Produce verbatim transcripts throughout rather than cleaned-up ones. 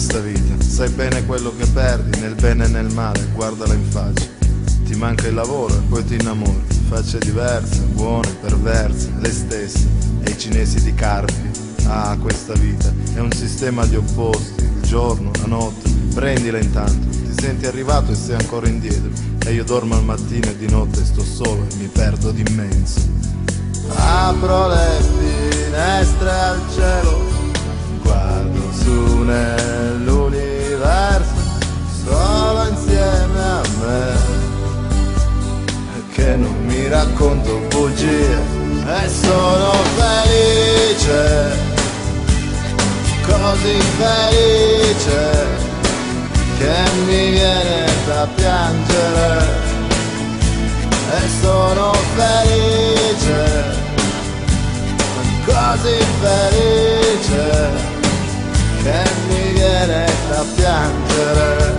questa vita, sai bene quello che perdi, nel bene e nel male, guardala in faccia. Ti manca il lavoro e poi ti innamori, facce diverse, buone, perverse, le stesse, e i cinesi di Carpi. Ah, questa vita è un sistema di opposti, il giorno, la notte, prendila intanto, ti senti arrivato e sei ancora indietro, e io dormo al mattino e di notte sto solo e mi perdo d'immenso. Apro le finestre al cielo, guardo su nell'universo, solo insieme a me, che non mi racconto bugie e sono felice, così felice che mi viene da piangere, e sono felice, così felice che mi viene da piangere.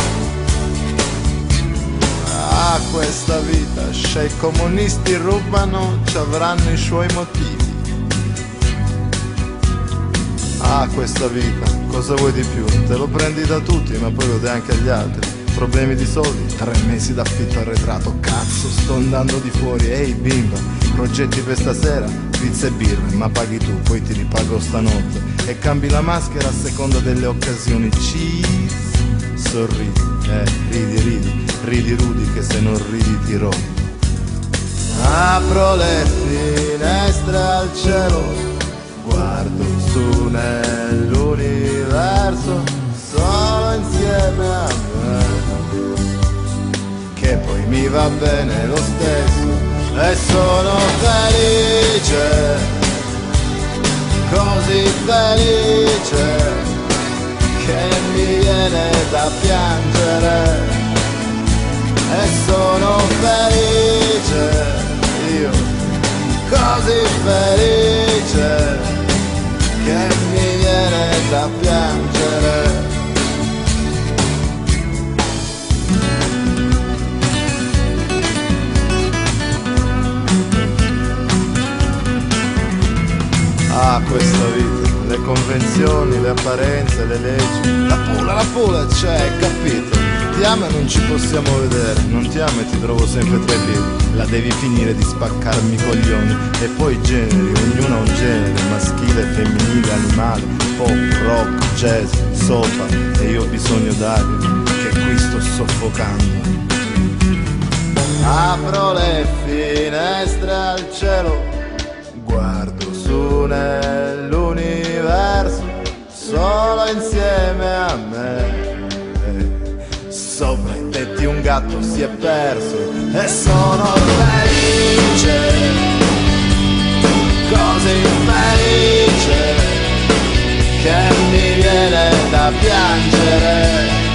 Ah, questa vita, se i comunisti rubano, ci avranno i suoi motivi. Ah, questa vita, cosa vuoi di più? Te lo prendi da tutti, ma poi lo dai anche agli altri. Problemi di soldi, tre mesi d'affitto arretrato, cazzo, sto andando di fuori, ehi bimba, progetti per stasera, pizza e birra, ma paghi tu, poi ti ripago stanotte, e cambi la maschera a seconda delle occasioni, cheese, sorridi, eh, ridi, ridi, ridi rudi, che se non ridi ti rompo. Apro le finestre al cielo, guardo su nell'universo, solo insieme a me, che poi mi va bene lo stesso, e sono felice, così felice che mi viene da piangere, e sono felice, io così felice che mi viene da piangere. Ah, questa vita, le convenzioni, le apparenze, le leggi, la pula, la pula, c'è, capito? Ti ama e non ci possiamo vedere, non ti ama e ti trovo sempre tra i piedi, la devi finire di spaccarmi i coglioni, e poi i generi, ognuno ha un genere, maschile, femminile, animale, pop, rock, jazz, sofa, e io ho bisogno d'aria, che qui sto soffocando. Apro le finestre al cielo, guardo su nell'universo, solo insieme a me, sopra i tetti un gatto si è perso, e sono felice, così felice che mi viene da piangere,